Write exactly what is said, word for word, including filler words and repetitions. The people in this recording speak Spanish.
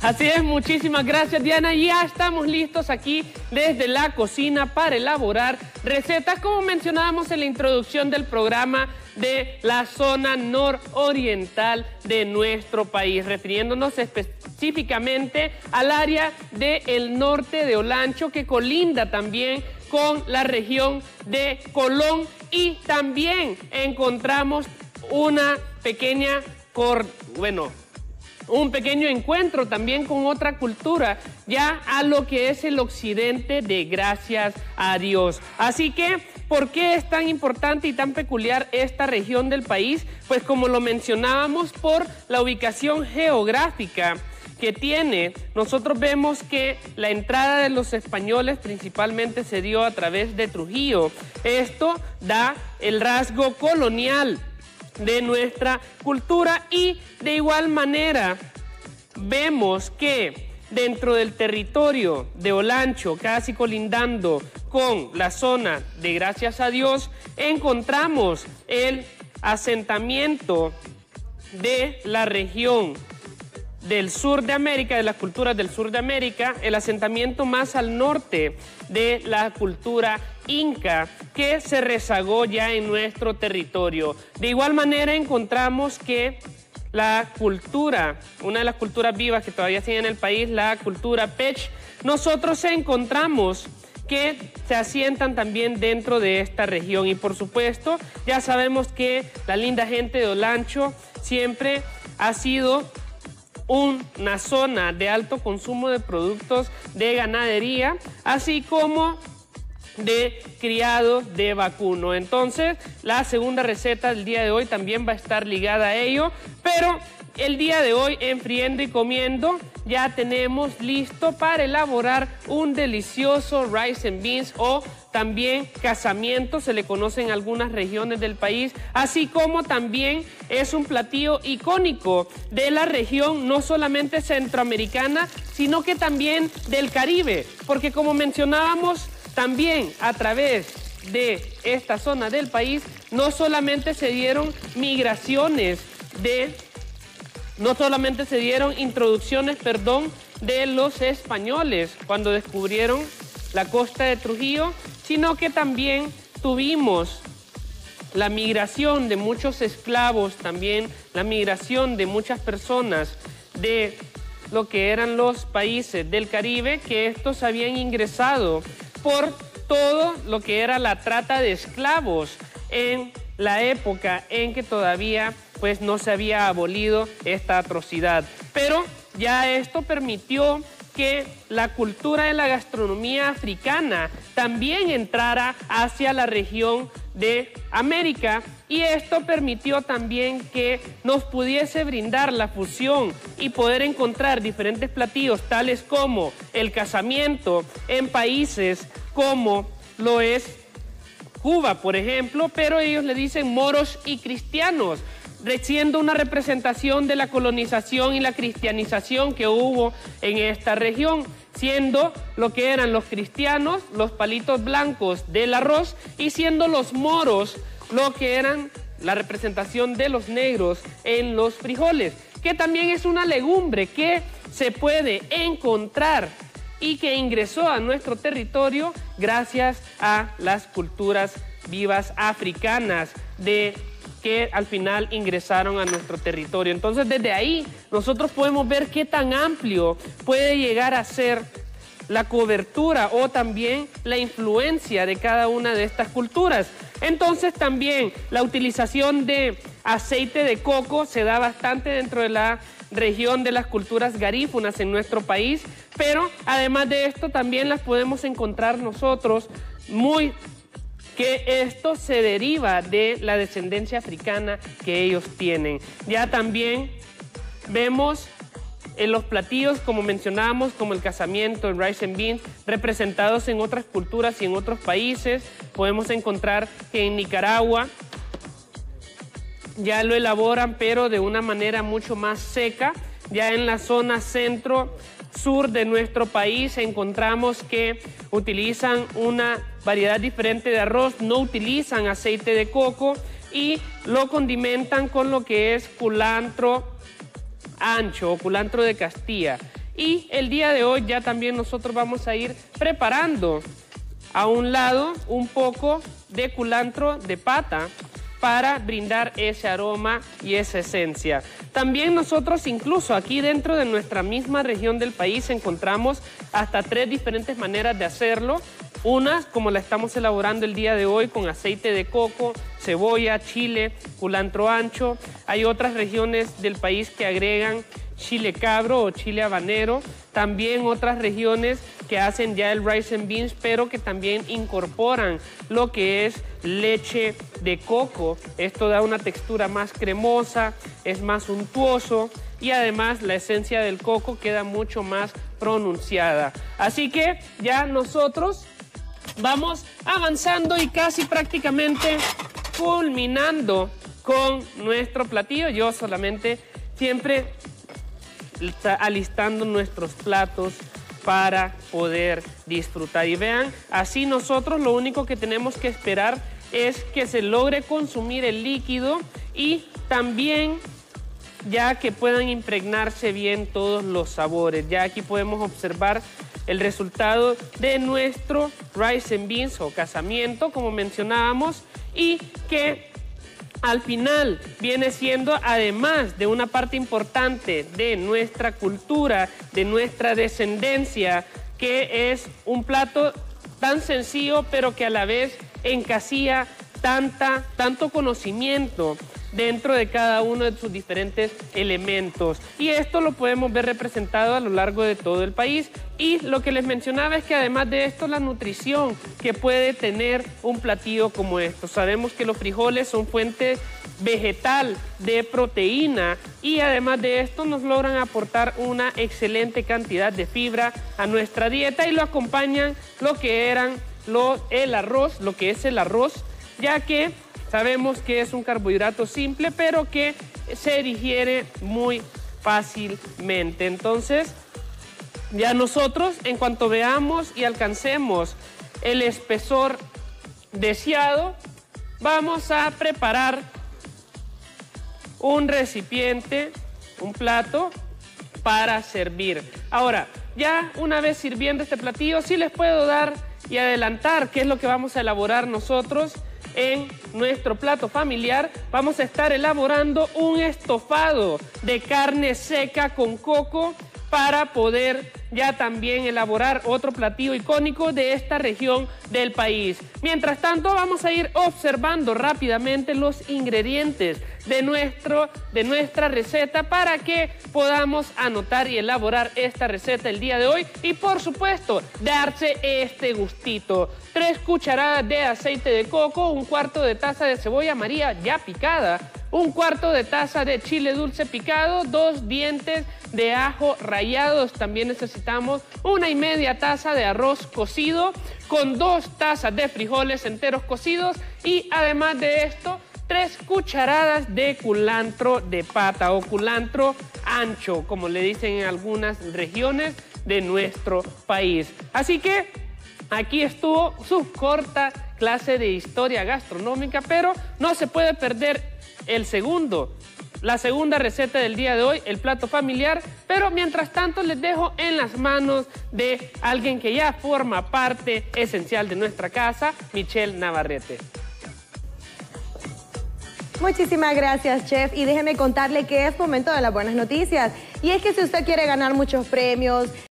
Así es, muchísimas gracias, Diana. Ya estamos listos aquí desde la cocina para elaborar recetas, como mencionábamos en la introducción del programa, de la zona nororiental de nuestro país, refiriéndonos específicamente al área del norte de Olancho, que colinda también con la región de Colón, y también encontramos una pequeña, cor... bueno, un pequeño encuentro también con otra cultura, ya a lo que es el occidente de Gracias a Dios. Así que, ¿por qué es tan importante y tan peculiar esta región del país? Pues como lo mencionábamos, por la ubicación geográfica que tiene. Nosotros vemos que la entrada de los españoles principalmente se dio a través de Trujillo. Esto da el rasgo colonial de nuestra cultura, y de igual manera vemos que dentro del territorio de Olancho, casi colindando con la zona de Gracias a Dios, encontramos el asentamiento de la región del sur de América, de las culturas del sur de América, el asentamiento más al norte de la cultura inca, que se rezagó ya en nuestro territorio. De igual manera encontramos que la cultura, una de las culturas vivas que todavía sigue en el país, la cultura Pech, nosotros encontramos que se asientan también dentro de esta región. Y por supuesto, ya sabemos que la linda gente de Olancho siempre ha sido una zona de alto consumo de productos de ganadería, así como de criado de vacuno. Entonces, la segunda receta del día de hoy también va a estar ligada a ello, pero el día de hoy, en Friendo y Comiendo, ya tenemos listo para elaborar un delicioso rice and beans, o también casamiento, se le conoce en algunas regiones del país, así como también es un platillo icónico de la región, no solamente centroamericana, sino que también del Caribe, porque como mencionábamos, también a través de esta zona del país, no solamente se dieron migraciones de, no solamente se dieron introducciones, perdón, de los españoles cuando descubrieron la costa de Trujillo, sino que también tuvimos la migración de muchos esclavos, también la migración de muchas personas de lo que eran los países del Caribe, que estos habían ingresado por todo lo que era la trata de esclavos en la época en que todavía pues no se había abolido esta atrocidad. Pero ya esto permitió que la cultura de la gastronomía africana también entrara hacia la región de América, y esto permitió también que nos pudiese brindar la fusión y poder encontrar diferentes platillos tales como el casamiento en países como lo es Cuba, por ejemplo, pero ellos le dicen moros y cristianos, siendo una representación de la colonización y la cristianización que hubo en esta región, siendo lo que eran los cristianos los palitos blancos del arroz, y siendo los moros lo que eran la representación de los negros en los frijoles, que también es una legumbre que se puede encontrar y que ingresó a nuestro territorio gracias a las culturas vivas africanas de que al final ingresaron a nuestro territorio. Entonces, desde ahí nosotros podemos ver qué tan amplio puede llegar a ser la cobertura o también la influencia de cada una de estas culturas. Entonces, también la utilización de aceite de coco se da bastante dentro de la región de las culturas garífunas en nuestro país, pero además de esto también las podemos encontrar nosotros muy que esto se deriva de la descendencia africana que ellos tienen. Ya también vemos en los platillos, como mencionábamos, como el casamiento, el rice and beans, representados en otras culturas y en otros países. Podemos encontrar que en Nicaragua ya lo elaboran, pero de una manera mucho más seca. Ya en la zona centro-sur de nuestro país encontramos que utilizan una variedad diferente de arroz, no utilizan aceite de coco y lo condimentan con lo que es culantro ancho o culantro de Castilla. Y el día de hoy ya también nosotros vamos a ir preparando a un lado un poco de culantro de pata para brindar ese aroma y esa esencia. También nosotros incluso aquí dentro de nuestra misma región del país encontramos hasta tres diferentes maneras de hacerlo. Una, como la estamos elaborando el día de hoy, con aceite de coco, cebolla, chile, culantro ancho. Hay otras regiones del país que agregan chile cabro o chile habanero. También otras regiones que hacen ya el rice and beans, pero que también incorporan lo que es leche de coco. Esto da una textura más cremosa, es más untuoso y además la esencia del coco queda mucho más pronunciada. Así que ya nosotros vamos avanzando y casi prácticamente culminando con nuestro platillo. Yo solamente siempre alistando nuestros platos para poder disfrutar. Y vean, así nosotros lo único que tenemos que esperar es que se logre consumir el líquido y también ya que puedan impregnarse bien todos los sabores. Ya aquí podemos observar el resultado de nuestro rice and beans o casamiento, como mencionábamos, y que al final viene siendo, además de una parte importante de nuestra cultura, de nuestra descendencia, que es un plato tan sencillo, pero que a la vez encasilla tanta, tanto conocimiento dentro de cada uno de sus diferentes elementos. Y esto lo podemos ver representado a lo largo de todo el país. Y lo que les mencionaba es que además de esto, la nutrición que puede tener un platillo como esto. Sabemos que los frijoles son fuente vegetal de proteína y además de esto nos logran aportar una excelente cantidad de fibra a nuestra dieta y lo acompañan lo que eran lo, el arroz, lo que es el arroz, ya que sabemos que es un carbohidrato simple, pero que se digiere muy fácilmente. Entonces, ya nosotros, en cuanto veamos y alcancemos el espesor deseado, vamos a preparar un recipiente, un plato para servir. Ahora, ya una vez sirviendo este platillo, sí les puedo dar y adelantar qué es lo que vamos a elaborar nosotros. En nuestro plato familiar vamos a estar elaborando un estofado de carne seca con coco para poder ya también elaborar otro platillo icónico de esta región del país. Mientras tanto, vamos a ir observando rápidamente los ingredientes de, nuestro, de nuestra receta para que podamos anotar y elaborar esta receta el día de hoy y, por supuesto, darse este gustito. Tres cucharadas de aceite de coco, un cuarto de taza de cebolla María ya picada, un cuarto de taza de chile dulce picado, dos dientes de ajo rallados. También necesitamos una y media taza de arroz cocido con dos tazas de frijoles enteros cocidos y además de esto, tres cucharadas de culantro de pata o culantro ancho, como le dicen en algunas regiones de nuestro país. Así que aquí estuvo su corta clase de historia gastronómica, pero no se puede perder el segundo, la segunda receta del día de hoy, el plato familiar, pero mientras tanto les dejo en las manos de alguien que ya forma parte esencial de nuestra casa, Michelle Navarrete. Muchísimas gracias, chef. Y déjeme contarle que es momento de las buenas noticias. Y es que si usted quiere ganar muchos premios,